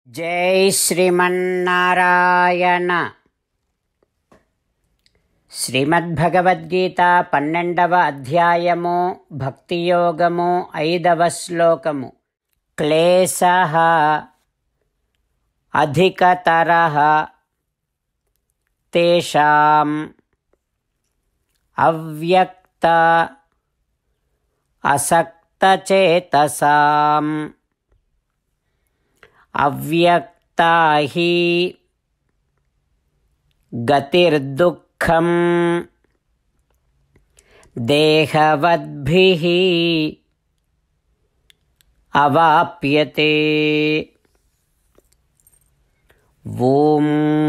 జై శ్రీమన్నారాయణ. శ్రీమద్భగవద్గీత 12వ అధ్యాయము, భక్తియోగము, 5వ శ్లోకము. క్లేశః అధికతరః తేషాం అవ్యక్త అసక్తచేతసాం అవ్యక్తా హి గతిర్దుఃఖం దేహవద్భిః అవాప్యతే. ఓం.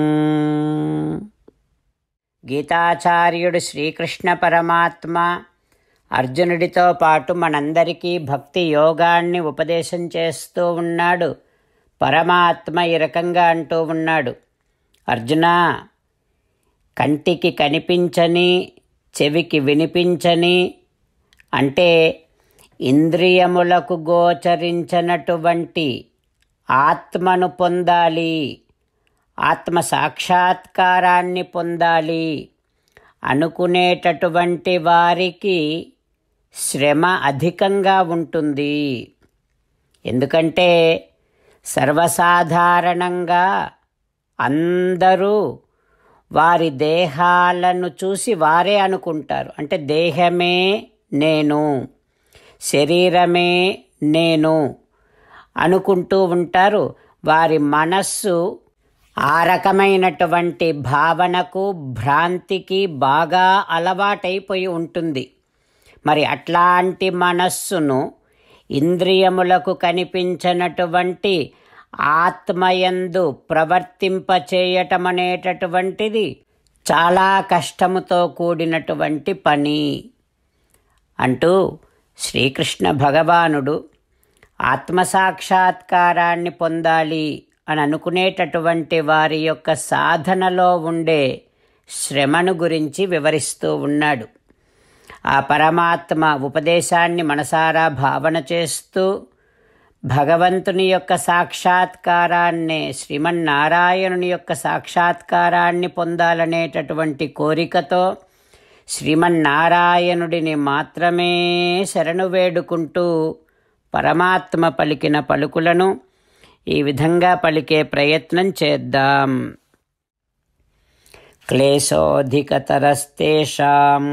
గీతాచార్యుడు శ్రీకృష్ణ పరమాత్మ అర్జునుడితో పాటు మనందరికీ భక్తి యోగాన్ని ఉపదేశం చేస్తూ ఉన్నాడు. పరమాత్మ ఈ రకంగా అంటూ ఉన్నాడు, అర్జునా, కంటికి కనిపించని, చెవికి వినిపించని, అంటే ఇంద్రియములకు గోచరించినటువంటి ఆత్మను పొందాలి, ఆత్మ సాక్షాత్కారాన్ని పొందాలి అనుకునేటటువంటి వారికి శ్రమ అధికంగా ఉంటుంది. ఎందుకంటే సర్వసాధారణంగా అందరూ వారి దేహాలను చూసి వారే అనుకుంటారు, అంటే దేహమే నేను, శరీరమే నేను అనుకుంటూ ఉంటారు. వారి మనస్సు ఆ రకమైనటువంటి భావనకు, భ్రాంతికి బాగా అలవాటైపోయి ఉంటుంది. మరి అట్లాంటి మనస్సును ఇంద్రియములకు కనిపించినటువంటి ఆత్మయందు ప్రవర్తింపచేయటం అనేటటువంటిది చాలా కష్టముతో కూడినటువంటి పని అంటూ శ్రీకృష్ణ భగవానుడు ఆత్మసాక్షాత్కారాన్ని పొందాలి అని అనుకునేటటువంటి వారి యొక్క సాధనలో ఉండే శ్రమను గురించి వివరిస్తూ ఉన్నాడు. ఆ పరమాత్మ ఉపదేశాన్ని మనసారా భావన చేస్తూ భగవంతుని యొక్క సాక్షాత్కారాన్ని, శ్రీమన్నారాయణుని యొక్క సాక్షాత్కారాన్ని పొందాలనేటటువంటి కోరికతో శ్రీమన్నారాయణుడిని మాత్రమే శరణు వేడుకుంటూ పరమాత్మ పలికిన పలుకులను ఈ విధంగా పలికే ప్రయత్నం చేద్దాం. క్లేశోధికతరస్తేషాం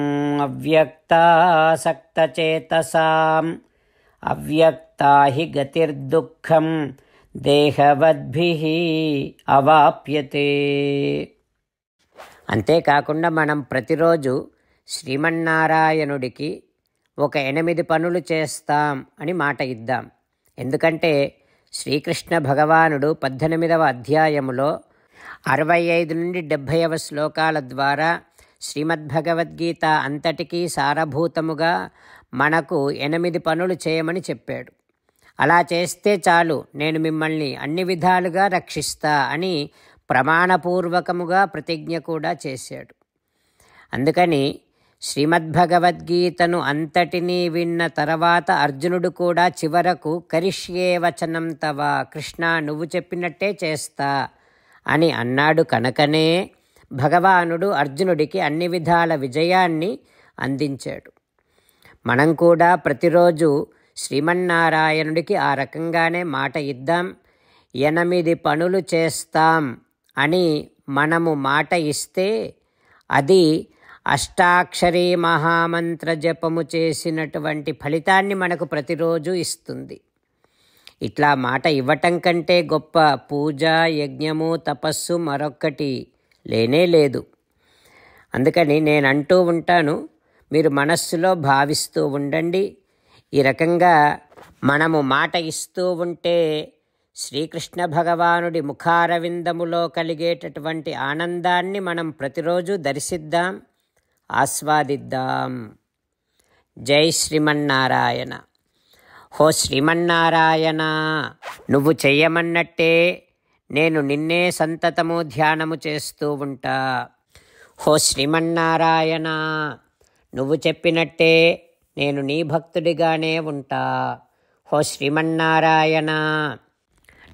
అవ్యక్తాసక్తచేతసాం అవ్యక్తా హి గతిర్దుఃఖం దేహవద్భిః అవాప్యతే. అంతేకాకుండా మనం ప్రతిరోజు శ్రీమన్నారాయణుడికి ఒక 8 పనులు చేస్తాం అని మాట ఇద్దాం. ఎందుకంటే శ్రీకృష్ణ భగవానుడు 18వ అధ్యాయములో 65 నుండి 70వ శ్లోకాల ద్వారా శ్రీమద్భగవద్గీత అంతటికీ సారభూతముగా మనకు 8 పనులు చేయమని చెప్పాడు. అలా చేస్తే చాలు, నేను మిమ్మల్ని అన్ని విధాలుగా రక్షిస్తా అని ప్రమాణపూర్వకముగా ప్రతిజ్ఞ కూడా చేశాడు. అందుకని శ్రీమద్భగవద్గీతను అంతటినీ విన్న తర్వాత అర్జునుడు కూడా చివరకు కరిష్యే వచనం తవ, కృష్ణ నువ్వు చెప్పినట్టే చేస్తా అని అన్నాడు. కనుకనే భగవానుడు అర్జునుడికి అన్ని విధాల విజయాన్ని అందించాడు. మనం కూడా ప్రతిరోజు శ్రీమన్నారాయణుడికి ఆ రకంగానే మాట ఇద్దాం. 8 పనులు చేస్తాం అని మనము మాట ఇస్తే అది అష్టాక్షరీ మహామంత్ర జపము చేసినటువంటి ఫలితాన్ని మనకు ప్రతిరోజు ఇస్తుంది. ఇట్లా మాట ఇవ్వటం కంటే గొప్ప పూజ, యజ్ఞము, తపస్సు మరొక్కటి లేనే లేదు. అందుకని నేను అంటూ ఉంటాను, మీరు మనస్సులో భావిస్తూ ఉండండి. ఈ రకంగా మనము మాట ఇస్తూ ఉంటే శ్రీకృష్ణ భగవానుడి ముఖారవిందములో కలిగేటటువంటి ఆనందాన్ని మనం ప్రతిరోజు దర్శిద్దాం, ఆస్వాదిద్దాం. జై శ్రీమన్నారాయణ. హో శ్రీమన్నారాయణ, నువ్వు చెయ్యమన్నట్టే నేను నిన్నే సంతతము ధ్యానము చేస్తూ ఉంటా. హో శ్రీమన్నారాయణ, నువ్వు చెప్పినట్టే నేను నీ భక్తుడిగానే ఉంటా. హో శ్రీమన్నారాయణ,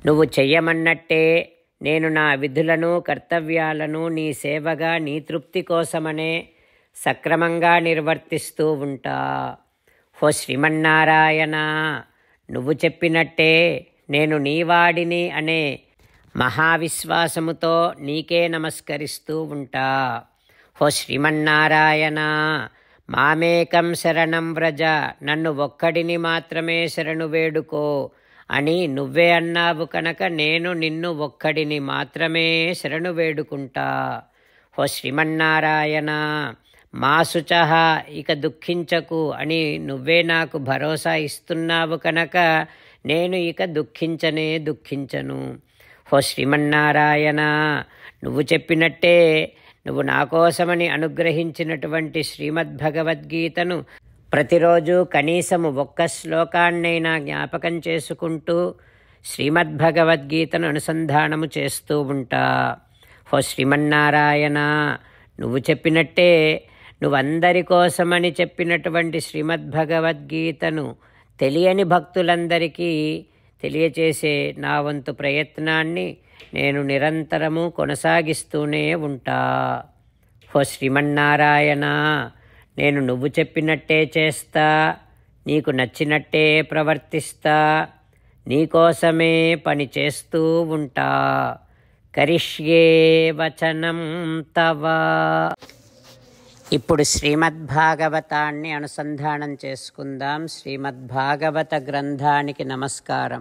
నువ్వు చెయ్యమన్నట్టే నేను నా విధులను కర్తవ్యాలను నీ సేవగా నీ తృప్తి కోసమనే సక్రమంగా నిర్వర్తిస్తూ ఉంటా. ఓ శ్రీమన్నారాయణ, నువ్వు చెప్పినట్టే నేను నీవాడిని అనే మహావిశ్వాసముతో నీకే నమస్కరిస్తూ ఉంటా. ఓ శ్రీమన్నారాయణ, మామేకం శరణం వ్రజ, నన్ను ఒక్కడిని మాత్రమే శరణు వేడుకో అని నువ్వే అన్నావు కనుక నేను నిన్ను ఒక్కడిని మాత్రమే శరణు వేడుకుంటా. ఓ శ్రీమన్నారాయణ, మా శుచః, ఇక దుఃఖించకు అని నువ్వే నాకు భరోసా ఇస్తున్నావు కనుక నేను ఇక దుఃఖించను. ఓ శ్రీమన్నారాయణ, నువ్వు చెప్పినట్టే నువ్వు నా కోసమని అనుగ్రహించినటువంటి శ్రీమద్భగవద్గీతను ప్రతిరోజు కనీసము ఒక్క శ్లోకాన్నైనా జ్ఞాపకం చేసుకుంటూ శ్రీమద్భగవద్గీతను అనుసంధానము చేస్తూ ఉంటా. ఓ శ్రీమన్నారాయణ, నువ్వు చెప్పినట్టే నువ్వందరి కోసమని చెప్పినటువంటి శ్రీమద్భగవద్గీతను తెలియని భక్తులందరికీ తెలియచేసే నా వంతు ప్రయత్నాన్ని నేను నిరంతరము కొనసాగిస్తూనే ఉంటా. ఓ శ్రీమన్నారాయణ, నేను నువ్వు చెప్పినట్టే చేస్తా, నీకు నచ్చినట్టే ప్రవర్తిస్తా, నీకోసమే పని చేస్తూ ఉంటా. కరిష్యే వచనం తవ. ఇప్పుడు శ్రీమద్భాగవతాన్ని అనుసంధానం చేసుకుందాం. శ్రీమద్భాగవత గ్రంథానికి నమస్కారం.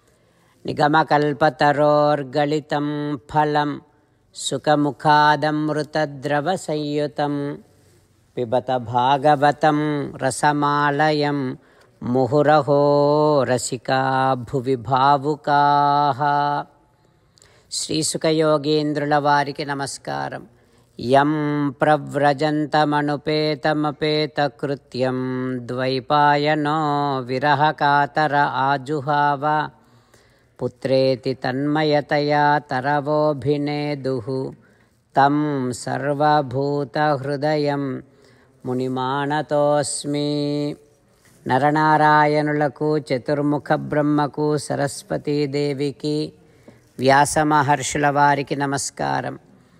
నిగమకల్పతరోర్గళితం ఫలం సుఖముఖాదమృతద్రవ సంయుతం పిబత భాగవతం రసమాలయం ముహురహో రసికా భువి భావుకాః. శ్రీసుఖయోగీంద్రుల వారికి నమస్కారం. యం ప్రవ్రజంతమనుపేతమపేతకృత్యం ద్వైపాయనో విరహకాతర ఆజుహావ పుత్రేతి తన్మయతయా తరవోభినేదుః తం సర్వభూతహృదయం మునిమానతోస్మి. నరనారాయణులకు, చతుర్ముఖ బ్రహ్మకు, సరస్వతీదేవికి, వ్యాసమహర్షుల వారికి నమస్కారం.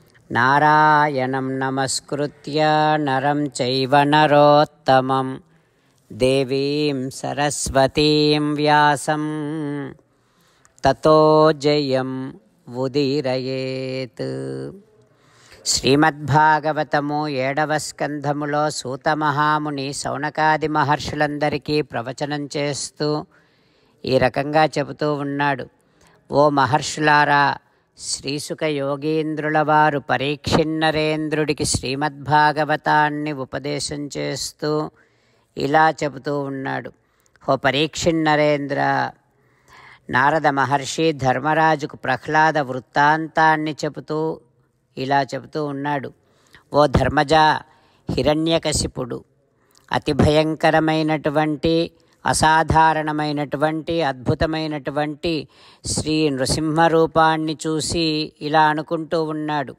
నారాయణం నమస్కృత్య నరం చైవ నరోత్తమం దేవీం సరస్వతీం వ్యాసం తతో జయం ఉదీరయేత్. శ్రీమద్భాగవతము 7వ స్కంధములో సూతమహాముని శౌనకాది మహర్షులందరికీ ప్రవచనం చేస్తూ ఈ రకంగా చెబుతూ ఉన్నాడు. ఓ మహర్షులారా, శ్రీసుఖ యోగీంద్రుల వారు పరీక్షిన్నరేంద్రుడికి శ్రీమద్భాగవతాన్ని ఉపదేశం చేస్తూ ఇలా చెబుతూ ఉన్నాడు. ఓ పరీక్షిన్నరేంద్ర, నారద మహర్షి ధర్మరాజుకు ప్రహ్లాద వృత్తాంతాన్ని చెబుతూ ఇలా చెబుతూ ఉన్నాడు. ఓ ధర్మజ, హిరణ్యకశిపుడు అతి భయంకరమైనటువంటి, అసాధారణమైనటువంటి, అద్భుతమైనటువంటి శ్రీ నృసింహరూపాన్ని చూసి ఇలా అనుకుంటూ ఉన్నాడు.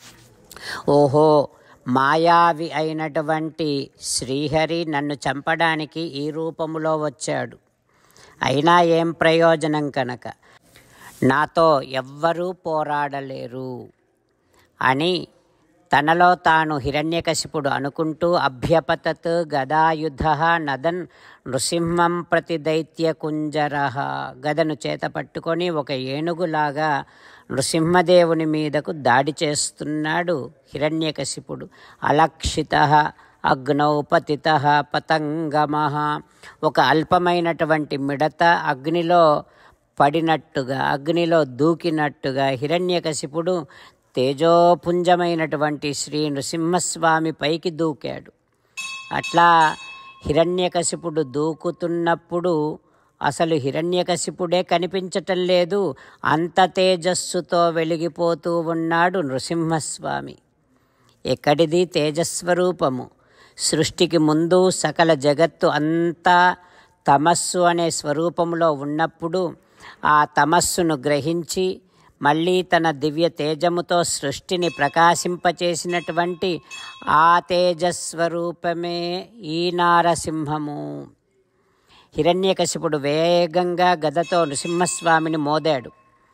ఓహో, మాయావి అయినటువంటి శ్రీహరి నన్ను చంపడానికి ఈ రూపములో వచ్చాడు. అయినా ఏం ప్రయోజనం కనుక నాతో ఎవ్వరూ పోరాడలేరు అని తనలో తాను హిరణ్యకశిపుడు అనుకుంటూ అభ్యపతత్ గదాయుధః నదన్ నృసింహం ప్రతి దైత్యకుంజరః. గదను చేత పట్టుకొని ఒక ఏనుగులాగా నృసింహదేవుని మీదకు దాడి చేస్తున్నాడు హిరణ్యకశిపుడు. అలక్షితః అగ్నౌ పతితః పతంగమః. ఒక అల్పమైనటువంటి మిడత అగ్నిలో పడినట్టుగా, అగ్నిలో దూకినట్టుగా హిరణ్యకశిపుడు తేజోపుంజమైనటువంటి శ్రీ నృసింహస్వామి పైకి దూకాడు. అట్లా హిరణ్యకశిపుడు దూకుతున్నప్పుడు అసలు హిరణ్యకశిపుడే కనిపించటం లేదు. అంత తేజస్సుతో వెలిగిపోతూ ఉన్నాడు నృసింహస్వామి. ఎక్కడిది తేజస్వరూపము? సృష్టికి ముందు సకల జగత్తు అంతా తమస్సు అనే స్వరూపంలో ఉన్నప్పుడు ఆ తమస్సును గ్రహించి మళ్ళీ తన దివ్య తేజముతో సృష్టిని ప్రకాశింపచేసినటువంటి ఆ తేజస్వరూపమే ఈ నారసింహము. హిరణ్యకశిపుడు వేగంగా గదతో నృసింహస్వామిని మోదాడు.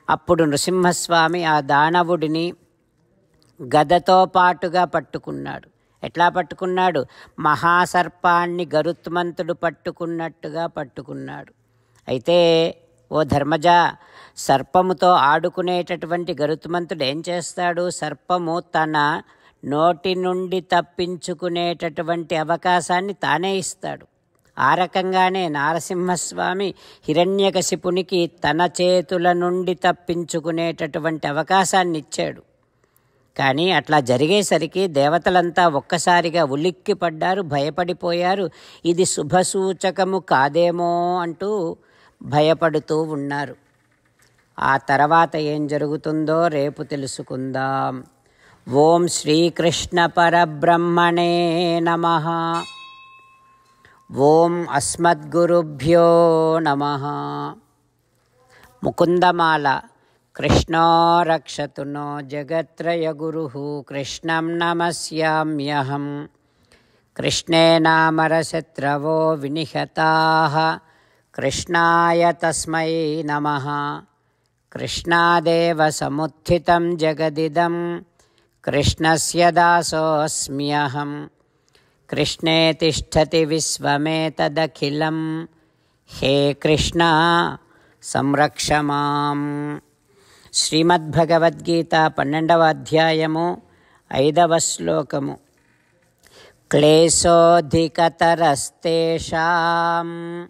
అప్పుడు నృసింహస్వామి ఆ దానవుడిని గదతో పాటుగా పట్టుకున్నాడు. ఎట్లా పట్టుకున్నాడు? మహాసర్పాన్ని గరుత్మంతుడు పట్టుకున్నట్టుగా పట్టుకున్నాడు. అయితే ఓ ధర్మజ, సర్పముతో ఆడుకునేటటువంటి గరుత్మంతుడు ఏం చేస్తాడు? సర్పము తన నోటి నుండి తప్పించుకునేటటువంటి అవకాశాన్ని తానే ఇస్తాడు. ఆ రకంగానే నారసింహస్వామి హిరణ్యకశిపునికి తన చేతుల నుండి తప్పించుకునేటటువంటి అవకాశాన్ని ఇచ్చాడు. కానీ అట్లా జరిగేసరికి దేవతలంతా ఒక్కసారిగా ఉలిక్కి పడ్డారు, భయపడిపోయారు. ఇది శుభసూచకము కాదేమో అంటూ భయపడుతూ ఉన్నారు. ఆ తర్వాత ఏం జరుగుతుందో రేపు తెలుసుకుందాం. ఓం శ్రీకృష్ణ పరబ్రహ్మణే నమః. ఓం అస్మద్గురుభ్యో నమః. ముకుందమాల. కృష్ణో రక్షతు నో జగత్రయగురుః కృష్ణం నమస్యామ్యహం. కృష్ణే నామరశత్రవో వినిహతాః కృష్ణాయ తస్మై నమః. కృష్ణాదేవ సముత్థితం జగదిదం కృష్ణస్య దాసోऽస్మ్యహం. కృష్ణే తిష్టతి విశ్వమేతదఖిలం. హే కృష్ణ సంరక్ష మాం. శ్రీమద్భగవద్గీత 12వ అధ్యాయము 5వ శ్లోకము. క్లేశోధికతరస్తేషాం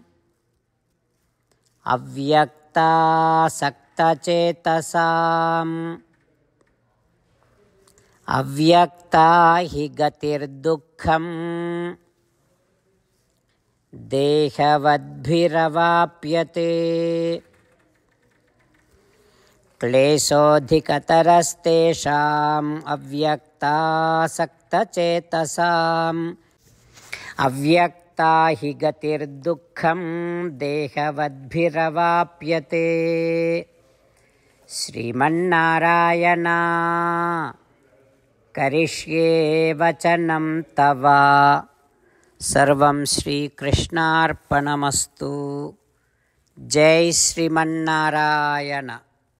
అవ్యక్తాసక్తచేతసాం అవ్యక్తా హి గతిర్దుఃఖం దేహవద్భిరవాప్యతే. క్లేశోధికతరస్తేషాం అవ్యక్తాసక్తచేతసాం అవ్యక్తా హి గతిర్దుఃఖం దేహవద్భిరవాప్యతే. శ్రీమన్నారాయణ కరిష్యే వచనం తవ. సర్వం శ్రీకృష్ణార్పణమస్తు. జై శ్రీమన్నారాయణ.